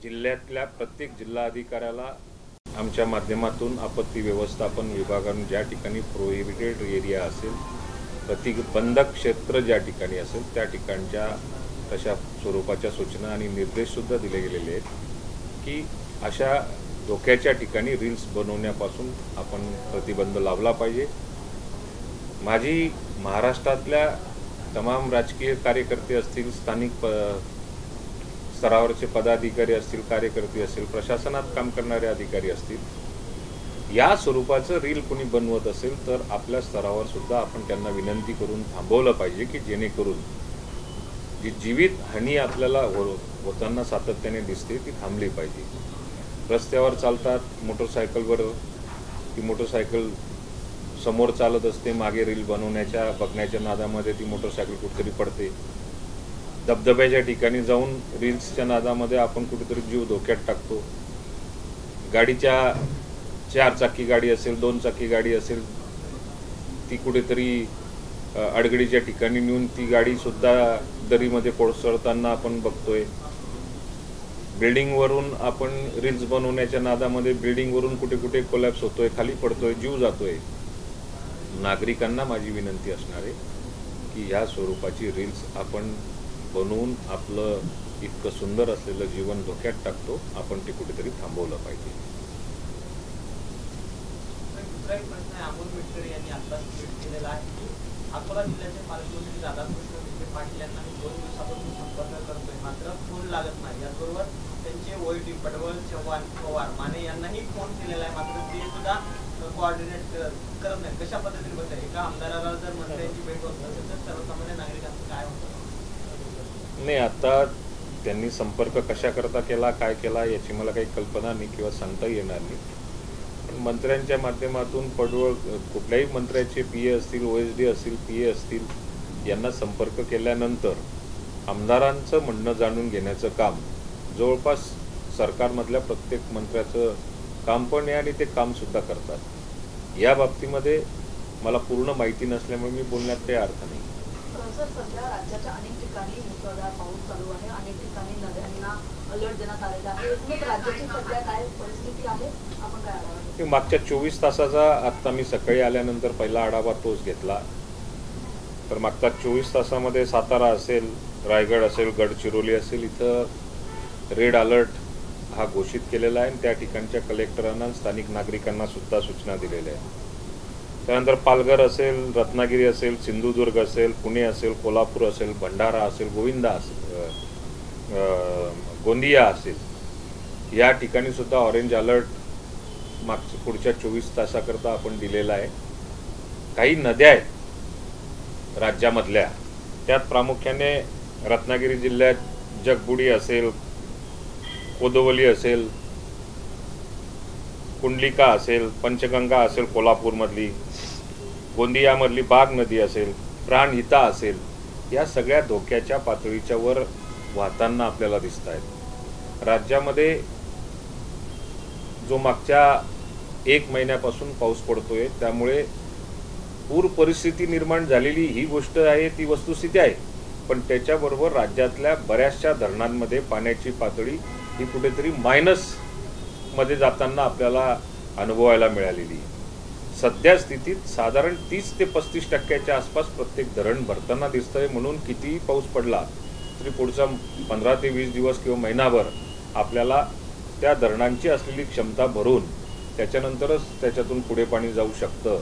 जिल्ह्यातल्या प्रत्येक जिल्हाधिकाऱ्याला आमच्या माध्यमातून आपत्ती व्यवस्थापन विभागाने ज्या ठिकाणी प्रोहिबिटेड एरिया असेल, प्रतिबंधक क्षेत्र ज्या ठिकाणी असेल त्या ठिकाणच्या तशा स्वरूपाच्या सूचना आणि निर्देशसुद्धा दिले गेलेले आहेत की अशा धोक्याच्या ठिकाणी रील्स बनवण्यापासून आपण प्रतिबंध लावला पाहिजे। माझी महाराष्ट्रातल्या तमाम राजकीय कार्यकर्ते असतील, स्थानिक स्तरावरचे पदाधिकारी असतील, कार्यकर्ते असतील, प्रशासनात काम करणारे अधिकारी असतील, या स्वरूपाचं रील कोणी बनवत असेल तर आपल्या स्तरावर सुद्धा आपण त्यांना विनंती करून थांबवलं पाहिजे की जेणेकरून जी जीवित हानी आपल्याला होताना सातत्याने दिसते ती थांबली पाहिजे। रस्त्यावर चालतात, मोटरसायकलवर ती मोटरसायकल समोर चालत असते, मागे रील बनवण्याच्या बघण्याच्या नादामध्ये ती मोटरसायकल कुठेतरी पडते। धबधब्याच्या ठिकाणी जाऊन रील्सच्या नादामध्ये आपण कुठेतरी जीव धोक्यात टाकतो। गाडीच्या 4 चाकी गाडी असेल, 2 चाकी गाडी असेल, ती कुठेतरी अडगडीच्या ठिकाणी नेऊन ती गाडी सुद्धा दरीमध्ये कोसळताना आपण बघतोय। बिल्डिंगवरून आपण रील्स बनवण्याच्या नादामध्ये बिल्डिंगवरून कुठे कुठे कोलॅप्स होतोय, खाली पडतोय, जीव जातोय। नागरिकांना माझी विनंती असणार आहे की ह्या स्वरूपाची रील्स आपण बनवून आपलं इतकं सुंदर असलेलं जीवन धोक्यात टाकतो, आपण ते कुठेतरी थांबवलं पाहिजे। दुसरा एक प्रश्न आहे, अमोल मिटकरी यांनी आता ट्विट केलेला आहे की अकोला जिल्ह्याचे पालकमंत्री राधाकृष्ण विखे पाटील यांना मी 2 दिवसापासून संपर्क करतोय, मात्र फोन लागत नाही। याचबरोबर त्यांचे ओएटी पडवळ, चव्हाण, पवार, माने यांनाही फोन केलेला आहे, मात्र ते सुद्धा कोऑर्डिनेट करत नाही। कशा पद्धतीने बघताय? एका आमदाराला जर मंत्र्यांची भेट होत असेल तर सर्वसामान्य नागरिकांचं काय होतं? नाही, आता त्यांनी संपर्क कशाकरता केला, काय केला याची मला काही कल्पना नाही किंवा सांगता येणार नाही। पण मंत्र्यांच्या माध्यमातून पडवळ कुठल्याही मंत्र्याचे पीए असतील, ओएसडी असतील, पीए असतील यांना संपर्क केल्यानंतर आमदारांचं म्हणणं जाणून घेण्याचं काम जवळपास सरकारमधल्या प्रत्येक मंत्र्याचं काम पण आहे आणि ते कामसुद्धा करतात। या बाबतीमध्ये मला पूर्ण माहिती नसल्यामुळे मी बोलण्यात काही अर्थ नाही। सर, सध्या राज्याच्या अनेक ठिकाणी मुसळधार पाऊस चालू आहे, अनेक ठिकाणी नद्यांना अलर्ट देण्यात आलेला आहे। एकूणच राज्याची सध्या काय परिस्थिती आहे, आपण काय आढावा? मागच्या 24 तासाचा आत्ता मी सकाळी आल्यानंतर पहिला आढावा तोच घेतला। तर मागच्या 24 तासामध्ये सातारा असेल, रायगड असेल, गडचिरोली असेल, इथं रेड अलर्ट हा घोषित केलेला आहे आणि त्या ठिकाणच्या कलेक्टरांना, स्थानिक नागरिकांना सुद्धा सूचना दिलेल्या आहेत। त्यानंतर पालघर असेल, रत्नागिरी असेल, सिंधुदुर्ग असेल, पुणे असेल, कोल्हापूर असेल, भंडारा असेल, गोंदिया असेल, या ठिकाणी सुद्धा ऑरेंज अलर्ट पुढच्या 24 तासाकरता आपण दिलेला आहे। काही नद्या आहेत राज्यामधल्या, त्यात प्रामुख्याने रत्नागिरी जिल्ह्यात जगबुडी असेल, कोदवली असेल, कुंडलिका असेल, पंचगंगा असेल कोल्हापूरमधली, गोंदियामधली बाग नदी असेल, प्राणहिता असेल, या सगळ्या धोक्याच्या पातळीच्या वर वाहताना आपल्याला दिसत आहेत। राज्यामध्ये जो मागच्या 1 महिन्यापासून पाऊस पडतोय त्यामुळे पूर परिस्थिती निर्माण झालेली ही गोष्ट आहे, ती वस्तुस्थिती आहे। पण त्याच्याबरोबर राज्यातल्या बऱ्याचशा धरणांमध्ये पाण्याची पातळी ही कुठेतरी मायनस मध्ये जाताना आपल्याला अनुभवायला मिळालेली। सध्या स्थितीत साधारण 30 ते 35% आसपास प्रत्येक धरण भरताना दिसतंय। म्हणून कितीही पाऊस पडला तरी पुढचा 15 ते 20 दिवस किंवा महिनाभर आपल्याला त्या धरणांची असलेली क्षमता भरून त्याच्यानंतरच त्याच्यातून पुढे पाणी जाऊ शकतं।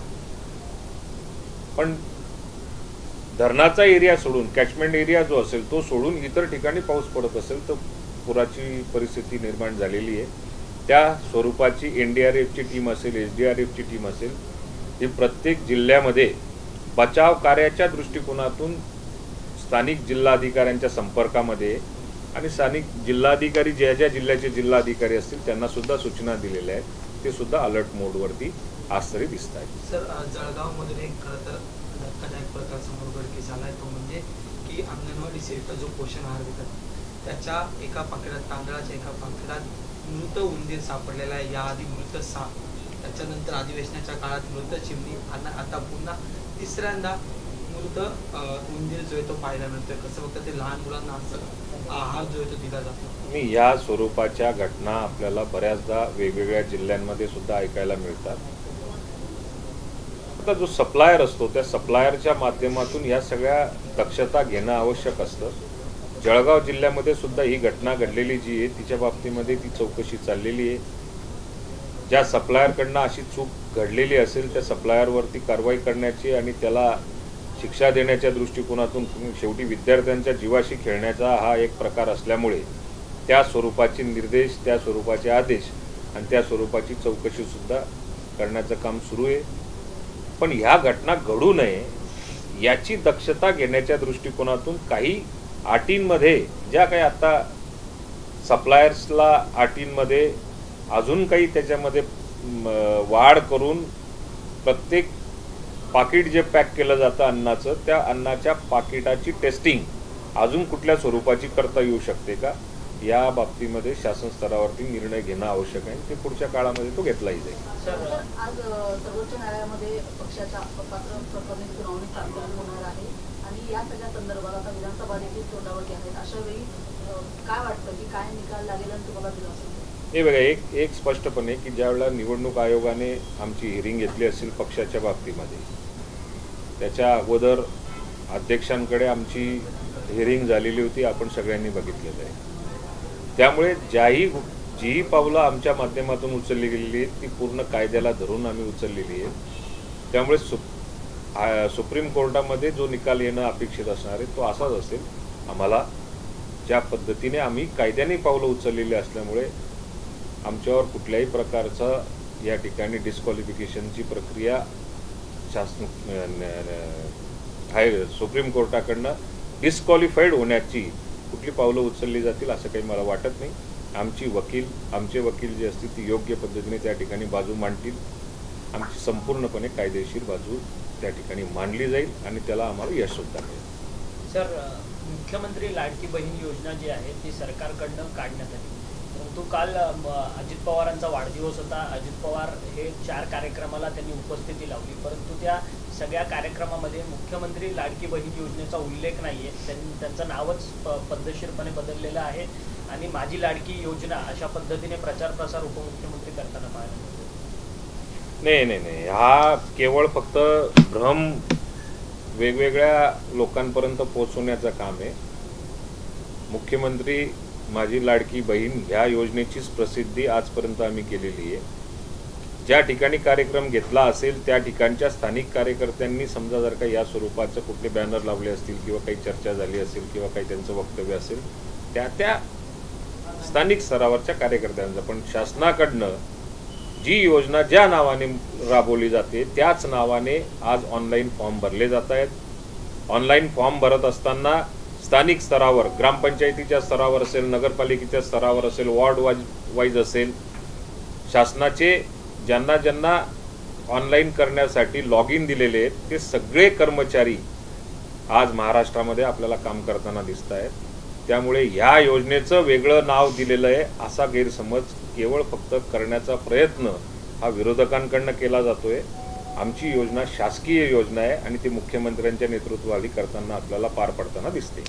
पण धरणाचा एरिया सोडून, कॅचमेंट एरिया जो असेल तो सोडून इतर ठिकाणी पाऊस पडत असेल तर पुराची परिस्थिती निर्माण झालेली आहे। त्या स्वरूपाची एनडीआरएफची टीम असेल, एसडीआरएफची टीम असेल, ही प्रत्येक जिल्ह्यामध्ये बचाव कार्याच्या दृष्टिकोनातून स्थानिक जिल्हाधिकाऱ्यांच्या संपर्कामध्ये आणि स्थानिक जिल्हाधिकारी ज्या ज्या जिल्ह्याचे जिल्हाधिकारी असतील त्यांना सुद्धा सूचना दिलेल्या आहेत, ते सुद्धा अलर्ट मोडवरती आज तरी दिसत आहेत। सर, जळगावमधून एक खरं तर धक्कादायक प्रकार समोर उघडकीस आला आहे, तो म्हणजे की अंगणवाडी सेविका जो पोषण आहार देतात त्याच्या एका पाकिटात, तांदळाच्या एका पाकिटात मृत उंदीर सापडलेला आहे। याआधी मृत साप, त्याच्यानंतर अधिवेशनाच्या काळात मृत चिमणी आणि आता पुन्हा तिसऱ्यांदा अपूर्त उंदीर जो आहे तो पाहायला मिळतोय, कसं फक्त ते लहान मुलांना असं आहार जो आहे तो दिला जातो. मी या स्वरूपाच्या घटना आपल्याला बऱ्याचदा वेगवेगळ्या जिल्ह्यांमध्ये सुद्धा ऐकायला मिळतात. आता जो सप्लायर असतो त्या सप्लायरच्या माध्यमातून या सगळ्या दक्षता घेणं आवश्यक असतं. जळगाव जिल्ह्यामध्ये सुद्धा ही घटना घडलेली जी आहे तिच्या बाबतीमध्ये ती चौकशी चाललेली आहे. ज्या सप्लायरकडनं अशी चूक घडलेली असेल त्या सप्लायरवरती कारवाई करण्याची आणि त्याला शिक्षा देण्याच्या दृष्टिकोनातून शेवटी विद्यार्थ्यांच्या जीवाशी खेळण्याचा हा एक प्रकार असल्यामुळे त्या स्वरूपाचे निर्देश, त्या स्वरूपाचे आदेश आणि त्या स्वरूपाची चौकशीसुद्धा करण्याचं काम सुरू आहे. पण ह्या घटना घडू नये याची दक्षता घेण्याच्या दृष्टिकोनातून काही अटींमध्ये ज्या काही आता सप्लायर्सला अटींमध्ये अजून काही त्याच्यामध्ये वाढ करून प्रत्येक पाकिट जे पॅक केलं जातं अन्नाचं त्या अन्नाच्या पाकिटाची टेस्टिंग अजून कुठल्या स्वरूपाची करता येऊ शकते का या बाबतीमध्ये शासन स्तरावरती निर्णय घेणं आवश्यक आहे. ते पुढच्या काळामध्ये तो घेतलाही जाईल. आज सर्वोच्च न्यायालयामध्ये पक्षाच्या अपात्र प्रकरणी सुनावणी तात्काळ होणार आहे आणि या सगळ्या संदर्भात आता विधानसभा देखील तोंडावरती आहेत. अशा वेळी काय वाटतं की काय निकाल लागेल आणि तुम्हाला दिला असेल? हे बघा, एक स्पष्टपणे की ज्यावेळेला निवडणूक आयोगाने आमची हिअरिंग घेतली असेल पक्षाच्या बाबतीमध्ये त्याच्या अगोदर अध्यक्षांकडे आमची हिअरिंग झालेली होती, आपण सगळ्यांनी बघितलेलं आहे. त्यामुळे जीही पावलं आमच्या माध्यमातून उचलली गेलेली आहेत ती पूर्ण कायद्याला धरून आम्ही उचललेली आहे. त्यामुळे सुप्रीम कोर्टामध्ये जो निकाल येणं अपेक्षित असणार आहे तो असाच असेल. आम्हाला ज्या पद्धतीने आम्ही कायद्याने पावलं उचललेली असल्यामुळे आमच्यावर कुठल्याही प्रकारचा या ठिकाणी डिस्क्वालिफिकेशनची प्रक्रिया सुप्रीम कोर्टाकडनं डिस्क्वालिफाईड होण्याची कुठली पावलं उचलली जातील असं काही मला वाटत नाही. आमचे वकील जे असतील ती योग्य पद्धतीने त्या ठिकाणी बाजू मांडतील. आमची संपूर्णपणे कायदेशीर बाजू त्या ठिकाणी मांडली जाईल आणि त्याला आम्हाला यश सुद्धा मिळेल. सर, मुख्यमंत्री लाडकी बहीण योजना जी आहे ती सरकारकडनं काढण्यात आली, परंतु काल अजित पवारांचा वाढदिवस होता. अजित पवार हे 4 कार्यक्रमाला त्यांनी उपस्थिती लावली, परंतु त्या सगळ्या कार्यक्रमामध्ये मुख्यमंत्री लाडकी बहीण योजनेचा उल्लेख नाहीये. त्यांचं नावच पद्धतशीरपणे बदललेलं आहे आणि माझी लाडकी योजना अशा पद्धतीने प्रचार उपमुख्यमंत्री करताना पाहायला मिळतो. नाही, हा केवळ फक्त भ्रम वेगवेगळ्या लोकांपर्यंत पोहोचवण्याचं काम आहे. मुख्यमंत्री माझी लाडकी बहीण ह्या योजनेचीच प्रसिद्धी आजपर्यंत आम्ही केलेली आहे. ज्या ठिकाणी कार्यक्रम घेतला असेल त्या ठिकाणच्या स्थानिक कार्यकर्त्यांनी समजा जर का या स्वरूपाचं कुठले बॅनर लावले असतील किंवा काही चर्चा झाली असेल किंवा काही त्यांचं वक्तव्य असेल त्या स्थानिक स्तरावरच्या कार्यकर्त्यांचं, पण शासनाकडनं जी योजना ज्या नावाने राबवली जाते त्याच नावाने आज ऑनलाईन फॉर्म भरले जात आहेत. ऑनलाईन फॉर्म भरत असताना स्थानिक स्तरावर ग्रामपंचायतीच्या स्तरावर असेल, नगरपालिकेच्या स्तरावर असेल, वॉर्ड वाईज असेल, शासनाचे ज्यांना ऑनलाईन करण्यासाठी लॉग इन दिलेले आहेत ते सगळे कर्मचारी आज महाराष्ट्रामध्ये आपल्याला काम करताना दिसत आहेत. त्यामुळे ह्या योजनेचं वेगळं नाव दिलेलं आहे असा गैरसमज केवळ फक्त करण्याचा प्रयत्न हा विरोधकांकडनं केला जातोय. आमची योजना शासकीय योजना आहे आणि ती मुख्यमंत्र्यांच्या नेतृत्वाखाली करताना आपल्याला पार पडताना दिसते.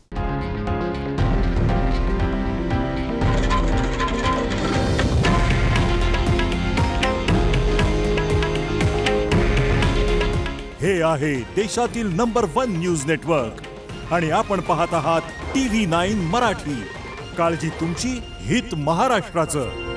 हे आहे देशातील नंबर 1 न्यूज नेटवर्क आणि आपण पाहत आहात TV9 मराठी. काळजी तुमची, हित महाराष्ट्राचं.